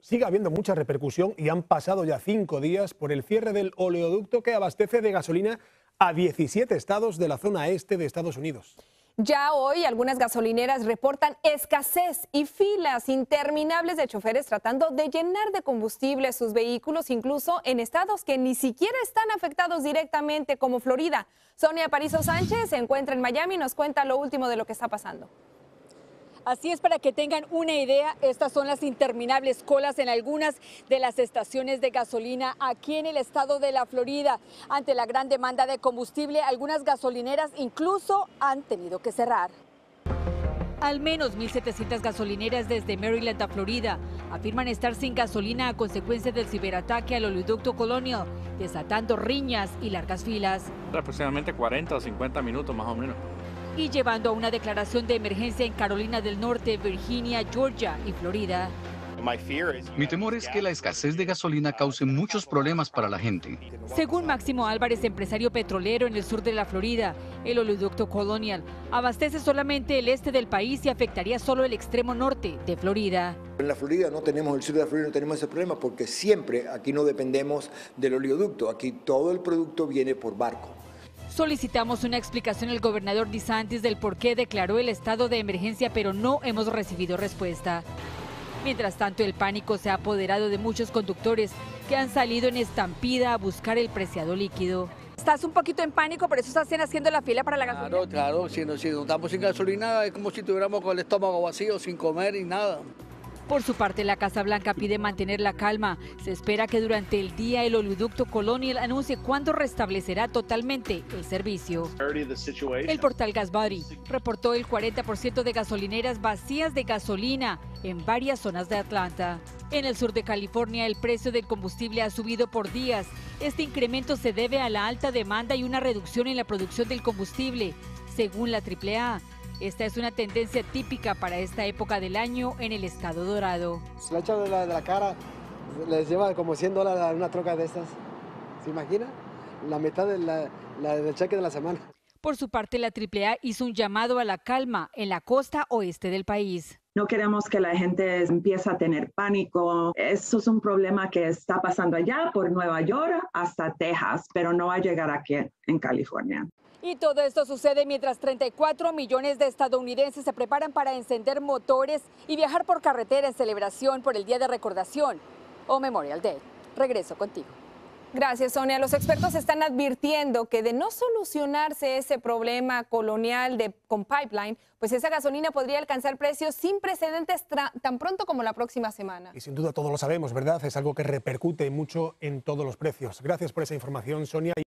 sigue habiendo mucha repercusión y han pasado ya 5 días por el cierre del oleoducto que abastece de gasolina a 17 estados de la zona este de Estados Unidos. Ya hoy algunas gasolineras reportan escasez y filas interminables de choferes tratando de llenar de combustible sus vehículos, incluso en estados que ni siquiera están afectados directamente como Florida. Sonia Parizo Sánchez se encuentra en Miami y nos cuenta lo último de lo que está pasando. Así es, para que tengan una idea, estas son las interminables colas en algunas de las estaciones de gasolina aquí en el estado de la Florida. Ante la gran demanda de combustible, algunas gasolineras incluso han tenido que cerrar. Al menos 1.700 gasolineras desde Maryland a Florida afirman estar sin gasolina a consecuencia del ciberataque al oleoducto Colonial, desatando riñas y largas filas. Aproximadamente 40 o 50 minutos más o menos. Y llevando a una declaración de emergencia en Carolina del Norte, Virginia, Georgia y Florida. Mi temor es que la escasez de gasolina cause muchos problemas para la gente. Según Máximo Álvarez, empresario petrolero en el sur de la Florida, el oleoducto Colonial abastece solamente el este del país y afectaría solo el extremo norte de Florida. En la Florida no tenemos, el sur de la Florida no tenemos ese problema porque siempre aquí no dependemos del oleoducto, aquí todo el producto viene por barco. Solicitamos una explicación al gobernador DeSantis del por qué declaró el estado de emergencia, pero no hemos recibido respuesta. Mientras tanto, el pánico se ha apoderado de muchos conductores que han salido en estampida a buscar el preciado líquido. ¿Estás un poquito en pánico, por eso estás haciendo la fila para la gasolina? Claro, si no estamos sin gasolina es como si tuviéramos con el estómago vacío, sin comer y nada. Por su parte, la Casa Blanca pide mantener la calma. Se espera que durante el día el oleoducto Colonial anuncie cuándo restablecerá totalmente el servicio. El portal GasBuddy reportó el 40% de gasolineras vacías de gasolina en varias zonas de Atlanta. En el sur de California, el precio del combustible ha subido por días. Este incremento se debe a la alta demanda y una reducción en la producción del combustible, según la AAA. Esta es una tendencia típica para esta época del año en el estado dorado. La echan de la cara, les lleva como $100 a una troca de estas. ¿Se imagina? La mitad del cheque de la semana. Por su parte, la AAA hizo un llamado a la calma en la costa oeste del país. No queremos que la gente empiece a tener pánico. Eso es un problema que está pasando allá por Nueva York hasta Texas, pero no va a llegar aquí en California. Y todo esto sucede mientras 34 millones de estadounidenses se preparan para encender motores y viajar por carretera en celebración por el Día de Recordación o Memorial Day. Regreso contigo. Gracias, Sonia. Los expertos están advirtiendo que de no solucionarse ese problema colonial con pipeline, pues esa gasolina podría alcanzar precios sin precedentes tan pronto como la próxima semana. Y sin duda todos lo sabemos, ¿verdad? Es algo que repercute mucho en todos los precios. Gracias por esa información, Sonia.